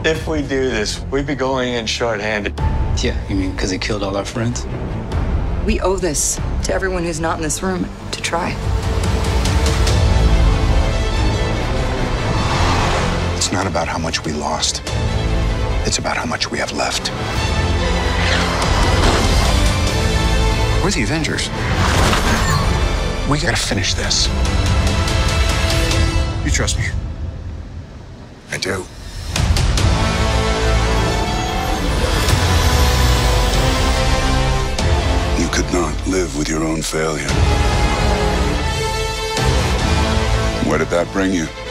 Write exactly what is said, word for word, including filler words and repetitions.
If we do this, we'd be going in short-handed. Yeah, you mean because he killed all our friends? We owe this to everyone who's not in this room to try. It's not about how much we lost. It's about how much we have left. We're the Avengers. We gotta finish this. You trust me? I do. You could not live with your own failure. Where did that bring you?